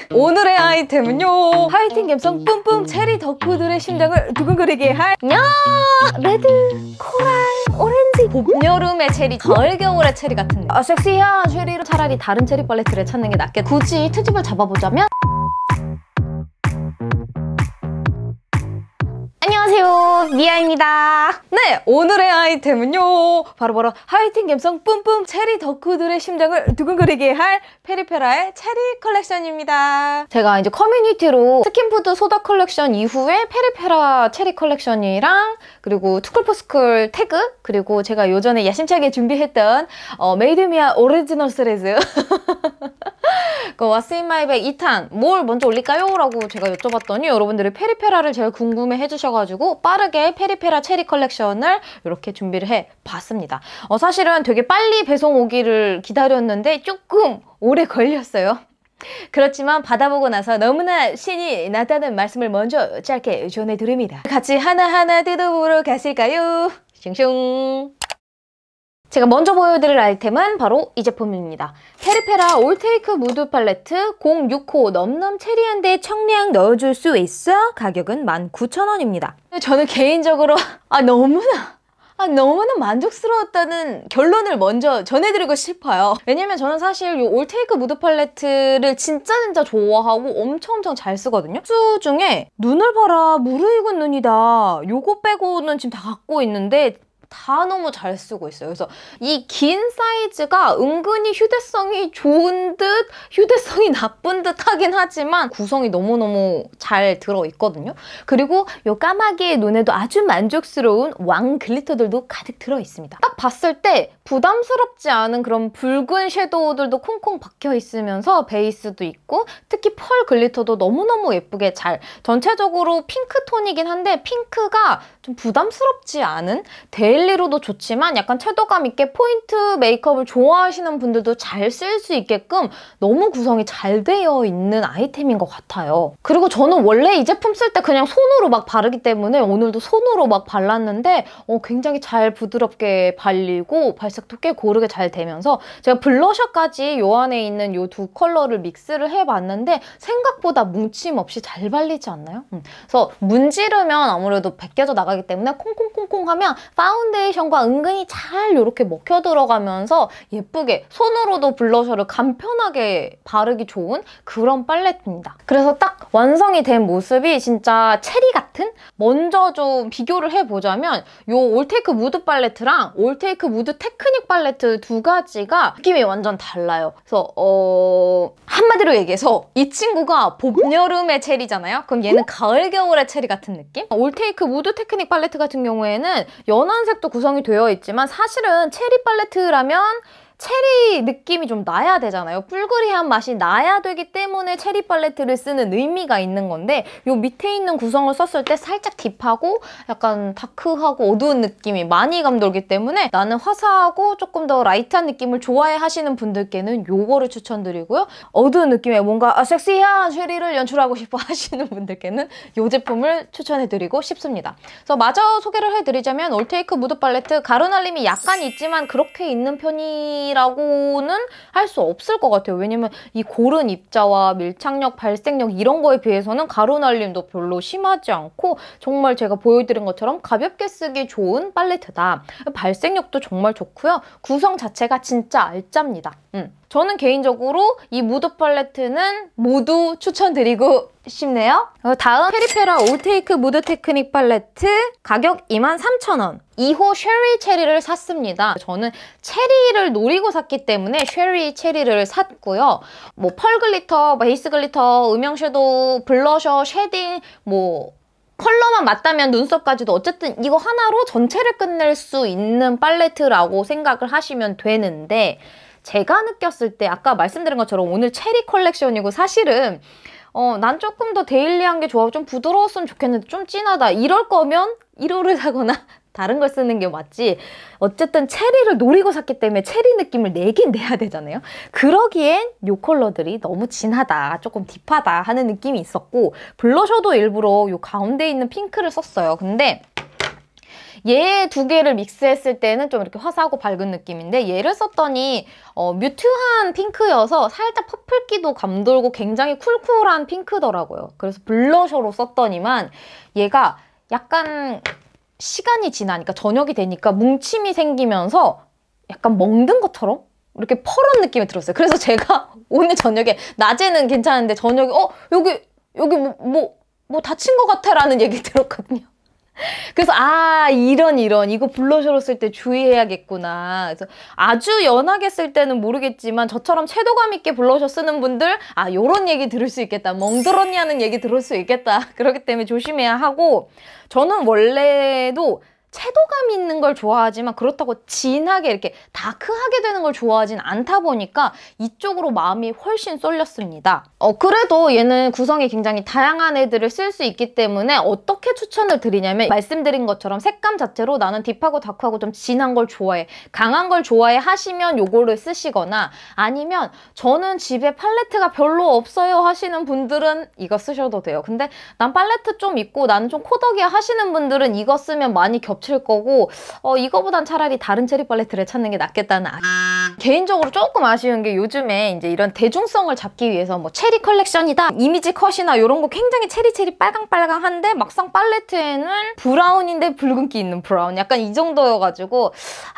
오늘의 아이템은요, 하이틴 감성 뿜뿜 체리 덕후들의 심장을 두근거리게 할 레드, 코랄, 오렌지, 봄, 여름의 체리, 가을, 겨울의 체리 같은 섹시한 체리로 차라리 다른 체리 팔레트를 찾는 게 낫겠다. 굳이 트집을 잡아보자면 안녕하세요, 미아입니다. 네, 오늘의 아이템은요, 바로 하이틴 감성 뿜뿜 체리 덕후들의 심장을 두근거리게 할 페리페라의 체리 컬렉션입니다. 제가 이제 커뮤니티로 스킨푸드 소다 컬렉션 이후에 페리페라 체리 컬렉션이랑 그리고 투쿨포스쿨 태그, 그리고 제가 요전에 야심차게 준비했던 메이드미아 오리지널 시리즈 그 왓츠 인 마이 백 2탄 뭘 먼저 올릴까요? 라고 제가 여쭤봤더니 여러분들이 페리페라를 제일 궁금해 해주셔가지고 빠르게 페리페라 체리 컬렉션을 이렇게 준비를 해봤습니다. 사실은 되게 빨리 배송 오기를 기다렸는데 조금 오래 걸렸어요. 그렇지만 받아보고 나서 너무나 신이 났다는 말씀을 먼저 짧게 전해드립니다. 같이 하나하나 뜯어보러 가실까요? 슝슝. 제가 먼저 보여드릴 아이템은 바로 이 제품입니다. 페리페라 올테이크 무드 팔레트 065 넘넘 체리 한 대 청량 넣어줄 수 있어. 가격은 19,000원입니다. 저는 개인적으로 너무나 만족스러웠다는 결론을 먼저 전해드리고 싶어요. 왜냐면 저는 사실 이 올테이크 무드 팔레트를 진짜 좋아하고 엄청 잘 쓰거든요. 수 중에 눈을 봐라, 무르익은 눈이다, 요거 빼고는 지금 다 갖고 있는데 다 너무 잘 쓰고 있어요. 그래서 이 긴 사이즈가 은근히 휴대성이 좋은 듯 휴대성이 나쁜 듯 하긴 하지만 구성이 너무너무 잘 들어있거든요. 그리고 이 까마귀의 눈에도 아주 만족스러운 왕 글리터들도 가득 들어있습니다. 딱 봤을 때 부담스럽지 않은 그런 붉은 섀도우들도 콩콩 박혀있으면서 베이스도 있고 특히 펄 글리터도 너무너무 예쁘게 잘, 전체적으로 핑크톤이긴 한데 핑크가 좀 부담스럽지 않은, 데일리로도 좋지만 약간 채도감 있게 포인트 메이크업을 좋아하시는 분들도 잘 쓸 수 있게끔 너무 구성이 잘 되어 있는 아이템인 것 같아요. 그리고 저는 원래 이 제품 쓸 때 그냥 손으로 막 바르기 때문에 오늘도 손으로 막 발랐는데 굉장히 잘 부드럽게 발리고 발색도 꽤 고르게 잘 되면서 제가 블러셔까지 요 안에 있는 요 두 컬러를 믹스를 해봤는데 생각보다 뭉침 없이 잘 발리지 않나요? 그래서 문지르면 아무래도 벗겨져 나가기 때문에 콩콩콩콩 하면 파운데이션과 은근히 잘 이렇게 먹혀 들어가면서 예쁘게 손으로도 블러셔를 간편하게 바르기 좋은 그런 팔레트입니다. 그래서 딱 완성이 된 모습이 진짜 체리 같은? 먼저 좀 비교를 해보자면 이 올테이크 무드 팔레트랑 올테이크 무드 테크닉 팔레트 두 가지가 느낌이 완전 달라요. 그래서 한마디로 얘기해서 이 친구가 봄, 여름의 체리잖아요? 그럼 얘는 가을, 겨울의 체리 같은 느낌? 올테이크 무드 테크닉 팔레트 같은 경우에는 연한 색도 구성이 되어 있지만 사실은 체리 팔레트라면 체리 느낌이 좀 나야 되잖아요. 뿔그리한 맛이 나야 되기 때문에 체리 팔레트를 쓰는 의미가 있는 건데 요 밑에 있는 구성을 썼을 때 살짝 딥하고 약간 다크하고 어두운 느낌이 많이 감돌기 때문에 나는 화사하고 조금 더 라이트한 느낌을 좋아해 하시는 분들께는 요거를 추천드리고요. 어두운 느낌의 뭔가 섹시한 체리를 연출하고 싶어 하시는 분들께는 요 제품을 추천해드리고 싶습니다. 그래서 마저 소개를 해드리자면 올테이크 무드 팔레트 가루날림이 약간 있지만 그렇게 있는 편이 라고는 할 수 없을 것 같아요. 왜냐면 이 고른 입자와 밀착력, 발색력 이런 거에 비해서는 가루날림도 별로 심하지 않고 정말 제가 보여드린 것처럼 가볍게 쓰기 좋은 팔레트다. 발색력도 정말 좋고요. 구성 자체가 진짜 알짭니다. 저는 개인적으로 이 무드 팔레트는 모두 추천드리고 싶네요. 다음 페리페라 올테이크 무드 테크닉 팔레트 가격 23,000원. 2호 쉐리 체리를 샀습니다. 저는 체리를 노리고 샀기 때문에 쉐리 체리를 샀고요. 뭐 펄 글리터, 베이스 글리터, 음영 섀도우, 블러셔, 쉐딩 컬러만 맞다면 눈썹까지도 어쨌든 이거 하나로 전체를 끝낼 수 있는 팔레트라고 생각을 하시면 되는데 제가 느꼈을 때 아까 말씀드린 것처럼 오늘 체리 컬렉션이고 사실은 난 조금 더 데일리한 게 좋아, 좀 부드러웠으면 좋겠는데 좀 진하다 이럴 거면 1호를 사거나 다른 걸 쓰는 게 맞지. 어쨌든 체리를 노리고 샀기 때문에 체리 느낌을 내긴 내야 되잖아요. 그러기엔 이 컬러들이 너무 진하다, 조금 딥하다 하는 느낌이 있었고 블러셔도 일부러 이 가운데 있는 핑크를 썼어요. 근데 얘 두 개를 믹스했을 때는 좀 이렇게 화사하고 밝은 느낌인데 얘를 썼더니 뮤트한 핑크여서 살짝 퍼플기도 감돌고 굉장히 쿨쿨한 핑크더라고요. 그래서 블러셔로 썼더니만 얘가 약간 시간이 지나니까 저녁이 되니까 뭉침이 생기면서 약간 멍든 것처럼 이렇게 펄한 느낌이 들었어요. 그래서 제가 오늘 저녁에 낮에는 괜찮은데 저녁에 여기 뭐 다친 것 같아 라는 얘기 들었거든요. 그래서 이런 이거 블러셔로 쓸 때 주의해야겠구나. 그래서 아주 연하게 쓸 때는 모르겠지만 저처럼 채도감 있게 블러셔 쓰는 분들 요런 얘기 들을 수 있겠다. 멍들었냐는 얘기 들을 수 있겠다. 그렇기 때문에 조심해야 하고 저는 원래도 채도감 있는 걸 좋아하지만 그렇다고 진하게 이렇게 다크하게 되는 걸 좋아하진 않다 보니까 이쪽으로 마음이 훨씬 쏠렸습니다. 그래도 얘는 구성이 굉장히 다양한 애들을 쓸 수 있기 때문에 어떻게 추천을 드리냐면 말씀드린 것처럼 색감 자체로 나는 딥하고 다크하고 좀 진한 걸 좋아해, 강한 걸 좋아해 하시면 요거를 쓰시거나 아니면 저는 집에 팔레트가 별로 없어요 하시는 분들은 이거 쓰셔도 돼요. 근데 난 팔레트 좀 있고 나는 좀 코덕이야 하시는 분들은 이거 쓰면 많이 겹칠 거고 이거보단 차라리 다른 체리 팔레트를 찾는 게 낫겠다는 개인적으로 조금 아쉬운 게 요즘에 이제 이런 대중성을 잡기 위해서 뭐 체리 컬렉션이다, 이미지 컷이나 이런 거 굉장히 체리 빨강빨강한데 막상 팔레트에는 브라운인데 붉은기 있는 브라운 약간 이 정도여가지고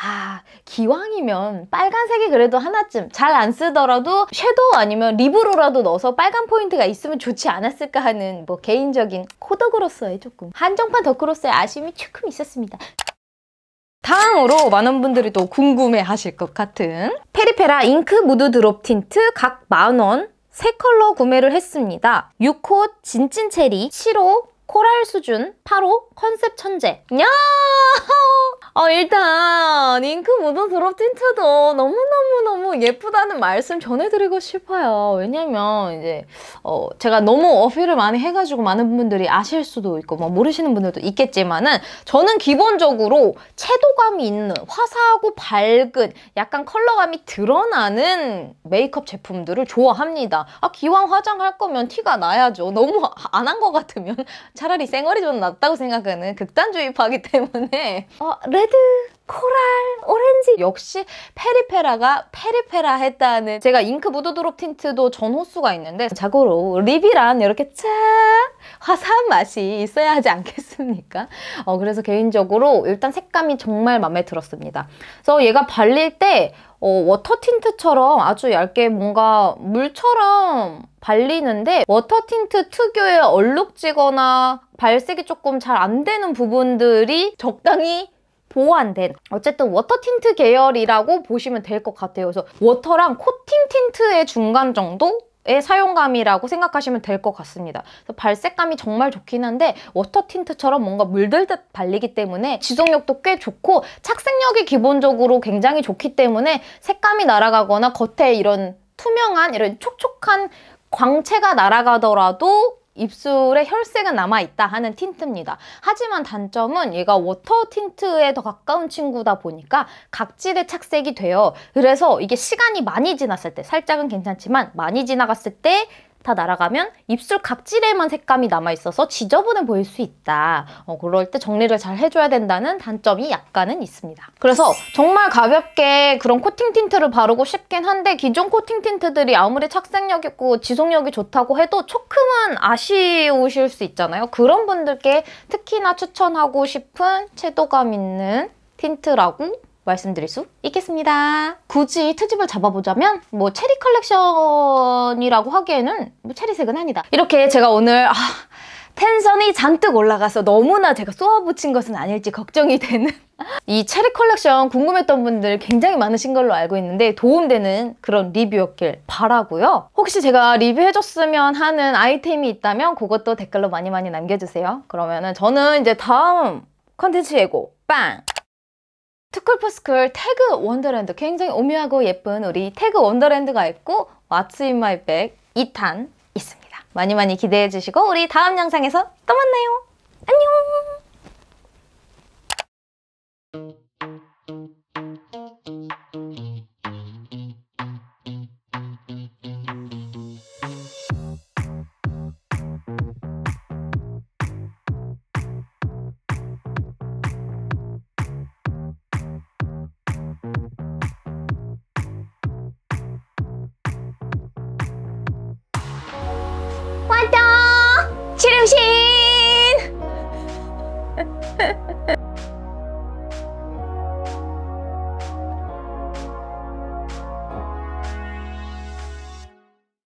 기왕이면 빨간색이 그래도 하나쯤 잘 안 쓰더라도 섀도우 아니면 립으로라도 넣어서 빨간 포인트가 있으면 좋지 않았을까 하는 뭐 개인적인 코덕으로서의 조금 한정판 덕후로서의 아쉬움이 조금 있었습니다. 다음으로 많은 분들이 또 궁금해 하실 것 같은 페리페라 잉크 무드 드롭 틴트 각 10,000원 3컬러 구매를 했습니다. 6호 진찐 체리, 7호 코랄 수준, 8호 컨셉 천재. 야! 일단 잉크 무드 드롭 틴트도 너무너무 예쁘다는 말씀 전해드리고 싶어요. 왜냐면 이제 제가 너무 어필을 많이 해가지고 많은 분들이 아실 수도 있고 뭐 모르시는 분들도 있겠지만은 저는 기본적으로 채도감이 있는 화사하고 밝은 약간 컬러감이 드러나는 메이크업 제품들을 좋아합니다. 기왕 화장할 거면 티가 나야죠. 너무 안 한 것 같으면 차라리 쌩얼이 좀 낫다고 생각하는 극단주의파기 때문에 레드, 코랄, 오렌지 역시 페리페라가 페리페라 했다는 제가 잉크 무드 드롭 틴트도 전 호수가 있는데 자고로 립이란 이렇게 쫙 화사한 맛이 있어야 하지 않겠습니까? 그래서 개인적으로 일단 색감이 정말 마음에 들었습니다. 그래서 얘가 발릴 때 워터 틴트처럼 아주 얇게 뭔가 물처럼 발리는데 워터 틴트 특유의 얼룩지거나 발색이 조금 잘 안 되는 부분들이 적당히 보완된 어쨌든 워터 틴트 계열이라고 보시면 될 것 같아요. 그래서 워터랑 코팅 틴트의 중간 정도의 사용감이라고 생각하시면 될 것 같습니다. 그래서 발색감이 정말 좋긴 한데 워터 틴트처럼 뭔가 물들듯 발리기 때문에 지속력도 꽤 좋고 착색력이 기본적으로 굉장히 좋기 때문에 색감이 날아가거나 겉에 이런 투명한 이런 촉촉한 광채가 날아가더라도 입술에 혈색은 남아있다 하는 틴트입니다. 하지만 단점은 얘가 워터 틴트에 더 가까운 친구다 보니까 각질의 착색이 돼요. 그래서 이게 시간이 많이 지났을 때 살짝은 괜찮지만 많이 지나갔을 때 다 날아가면 입술 각질에만 색감이 남아있어서 지저분해 보일 수 있다. 그럴 때 정리를 잘 해줘야 된다는 단점이 약간은 있습니다. 그래서 정말 가볍게 그런 코팅 틴트를 바르고 싶긴 한데 기존 코팅 틴트들이 아무리 착색력 있고 지속력이 좋다고 해도 조금은 아쉬우실 수 있잖아요. 그런 분들께 특히나 추천하고 싶은 채도감 있는 틴트라고 말씀드릴 수 있겠습니다. 굳이 트집을 잡아보자면 뭐 체리 컬렉션이라고 하기에는 뭐 체리색은 아니다. 이렇게 제가 오늘 텐션이 잔뜩 올라가서 너무나 제가 쏘아붙인 것은 아닐지 걱정이 되는 이 체리 컬렉션 궁금했던 분들 굉장히 많으신 걸로 알고 있는데 도움되는 그런 리뷰였길 바라고요. 혹시 제가 리뷰해줬으면 하는 아이템이 있다면 그것도 댓글로 많이 남겨주세요. 그러면은 저는 이제 다음 컨텐츠 예고 빵! 투쿨포스쿨 태그 원더랜드 굉장히 오묘하고 예쁜 우리 태그 원더랜드가 있고 What's in my bag 2탄 있습니다. 많이 기대해주시고 우리 다음 영상에서 또 만나요. 안녕.